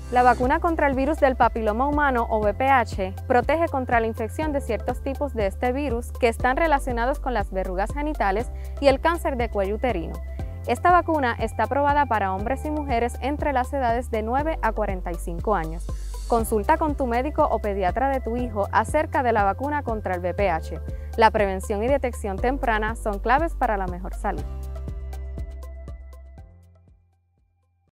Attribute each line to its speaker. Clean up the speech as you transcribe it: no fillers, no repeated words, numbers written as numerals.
Speaker 1: La vacuna contra el virus del papiloma humano o VPH protege contra la infección de ciertos tipos de este virus que están relacionados con las verrugas genitales y el cáncer de cuello uterino. Esta vacuna está aprobada para hombres y mujeres entre las edades de 9 a 45 años. Consulta con tu médico o pediatra de tu hijo acerca de la vacuna contra el VPH. La prevención y detección temprana son claves para la mejor salud.